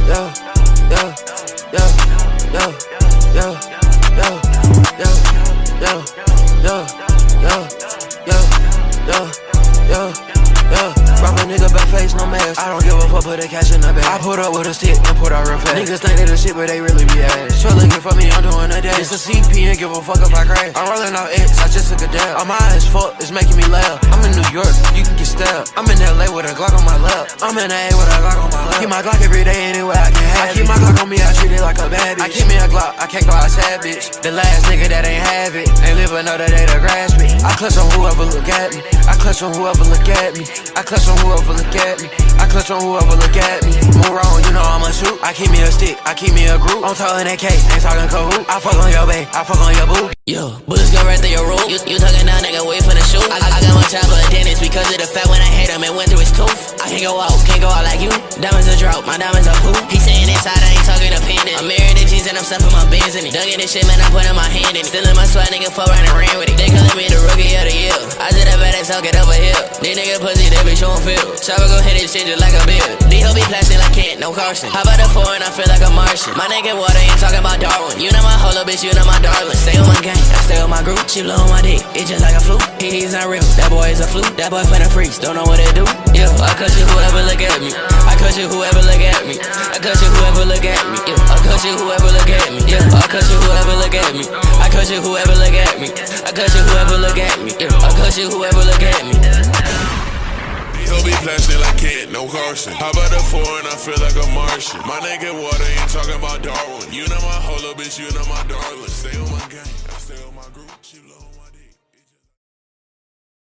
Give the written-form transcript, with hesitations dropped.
yeah, yeah, yeah, yeah, yeah, yeah, yeah, yeah, yeah, yeah, yeah, yeah. Rob a nigga back face, no mask. I don't give a fuck, put the cash in the bag. I put up with a stick and put out real fast. Niggas think they the shit, but they really be ass. Sure looking for me, I'm doing a dash. It's a CP and give a fuck if I crash. I'm rolling out X, I just took a dab. I'm high as fuck, it's making me laugh. I'm in New York, you can get stabbed. I'm in LA with a Glock on my lap. I'm in A with a Glock on my lap. Keep my Glock every day anywhere I can have it. I keep my Glock on me, I treat it like a bad bitch. I keep me a Glock, I can't go outside, bitch. The last nigga that ain't have it ain't live another day to grasp me. I clutch on whoever look at me. I clutch on whoever look at me. I clutch on whoever look at me. I clutch on whoever look at me. Move wrong, you know I'ma shoot. I keep me a stick, I keep me a group. I'm talking AK, ain't talking Kahoot. I fuck on your bae, I fuck on your boo. Yo, bullets go right through your room. You talking down, nigga, wait for the shoot. I got my time for a dentist because of the fact when I hit him, it went through his tooth. I can't go out like you. Diamonds a drop, my diamonds a hoop. He saying inside, I ain't talking dependent. I'm married to jeans and I'm stuffing my bands in it. Dug in this shit, man, I'm putting my hand in it. Still in my swag, nigga, fuck around and ran with it. They calling me the rookie of the year. I just that badass, I'll get over here. These nigga pussy, they be showing feel. Chopper gon' hit this shit just like a bill. These hoes be plastic like Kent, no Carson. How about the foreign, I feel like a Martian. My nigga water ain't talking about Darwin. You know my whole bitch, you know my darling. Stay on my gang, I stay on my group. She blow on my dick, it's just like a fluke. He's not real, that boy is a fluke. That boy finna freaks, don't know what they do. Yeah, I cut you whoever look at me. I cut you whoever look at me. I cut you whoever look at me. Yeah, I cut you whoever look at me. Yeah, I cut you whoever look at me. I cut you whoever look at me. I cut you whoever look at me. Yeah, I cut you whoever look at me. He'll be plastic like Kent, no Carson. How about the foreign, I feel like a Martian. My nigga water ain't talking about Darwin. You know my whole bitch, you know my darling. Stay on my gang, I stay on my group. She low.